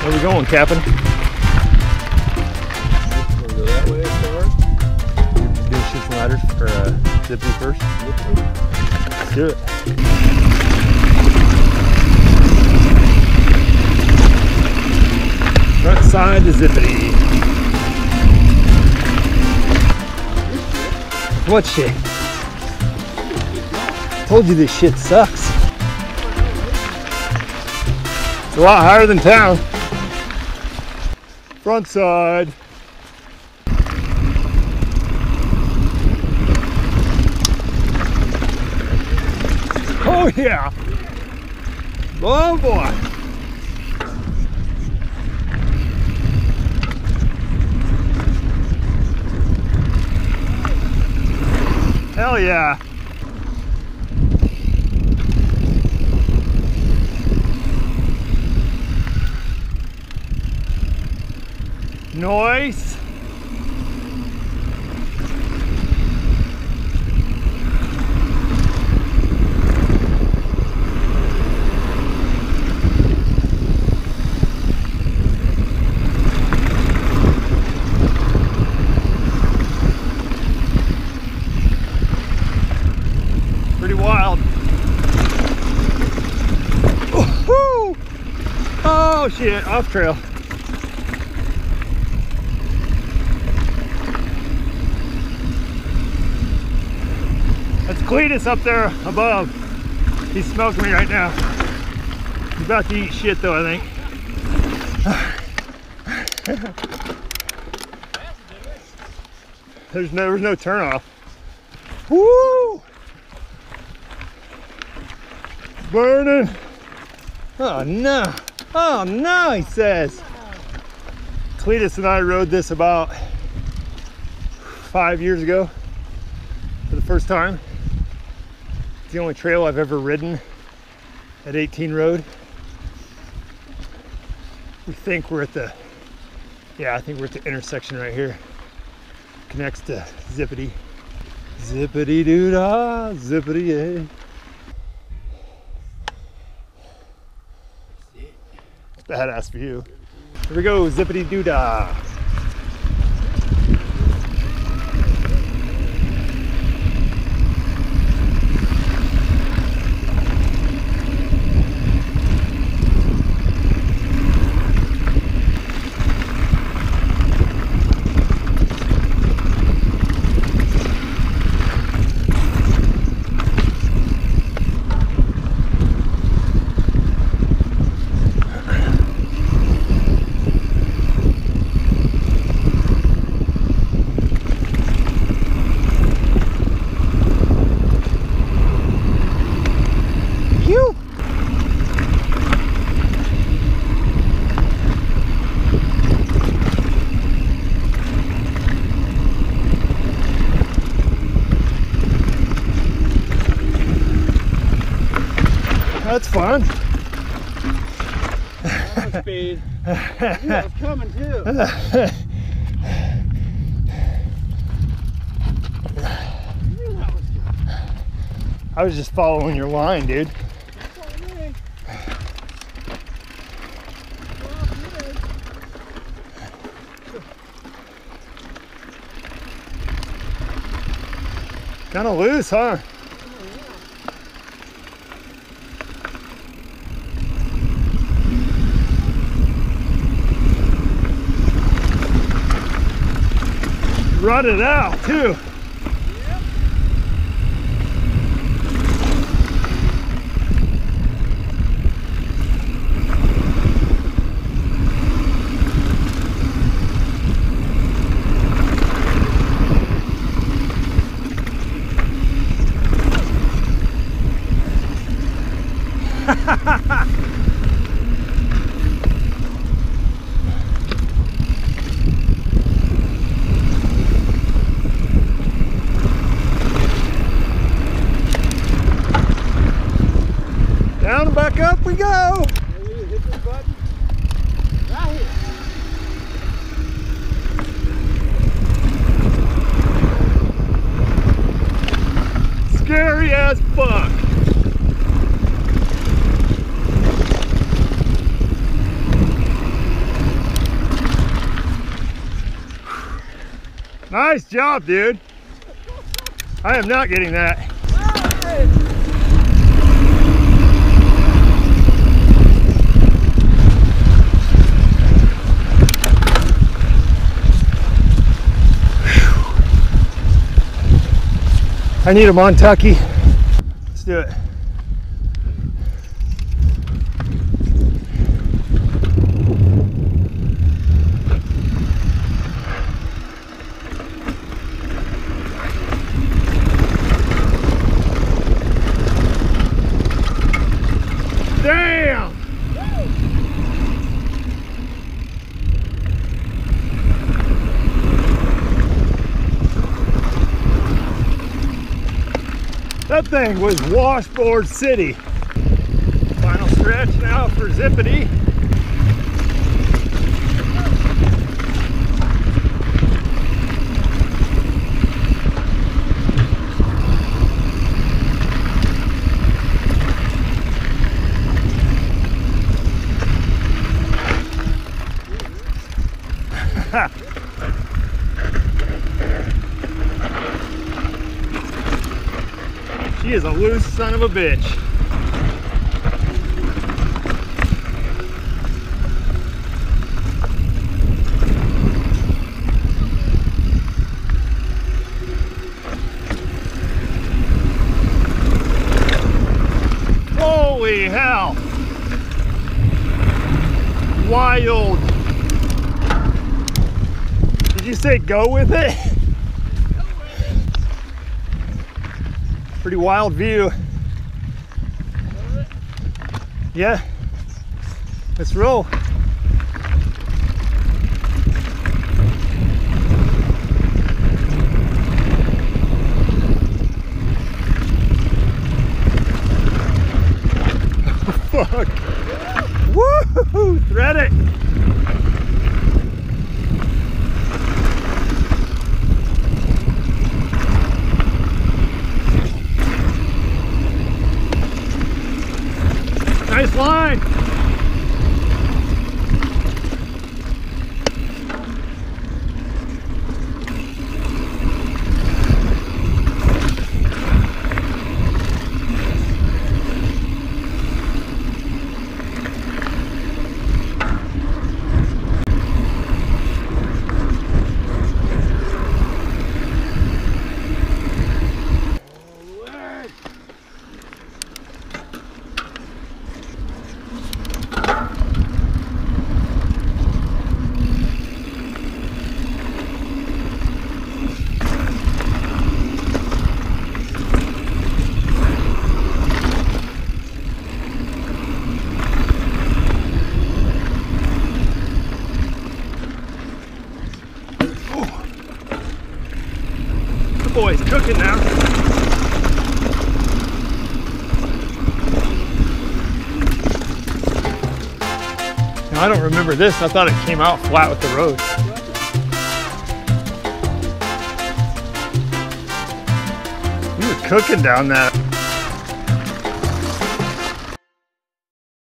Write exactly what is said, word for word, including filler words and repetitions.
Where we going, Captain? We'll go that way as far. Do shoots and ladders for uh, Zippity first. Let's do it. Front side to Zippity. What shit? Told you this shit sucks. It's a lot higher than town. Front side. Oh yeah. Oh boy. Hell yeah. Nice. Pretty wild. Woohoo! Oh shit, off trail. That's Cletus up there above. He's smoking me right now. He's about to eat shit though, I think. There's no, there's no turn off. Woo! Burning. Oh no. Oh no, he says. Cletus and I rode this about five years ago for the first time. It's the only trail I've ever ridden at eighteen Road. We think we're at the, yeah, I think we're at the intersection right here. Connects to Zippity. Zippity doo dah, zippity yay. Badass view. Here we go, zippity doo dah. That's fun. That was speed. Yeah, it's coming too. I was just following your line, dude. Kind of loose, huh? Run it out too. Nice job, dude. I am not getting that. I need a Montucky. Let's do it. Damn! That thing was washboard city. Final stretch now for Zippity. She is a loose son of a bitch. Holy hell! Wild. Did you say go with it? Pretty wild view. Yeah. Let's roll. Fuck. Woo! Thread it. Nice line. Boy's cooking now. Now I don't remember this. I thought it came out flat with the road. We were cooking down that.